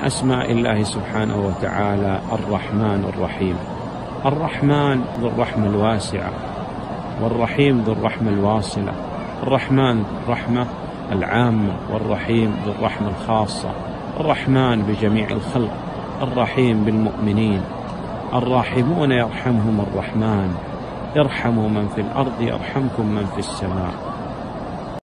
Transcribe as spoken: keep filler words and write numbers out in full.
أسماء الله سبحانه وتعالى الرحمن الرحيم. الرحمن ذو الرحمة الواسعة، والرحيم ذو الرحمة الواصلة. الرحمن ذو الرحمة العامة، والرحيم ذو الرحمة الخاصة. الرحمن بجميع الخلق، الرحيم بالمؤمنين. الراحمون يرحمهم الرحمن، ارحموا من في الأرض يرحمكم من في السماء.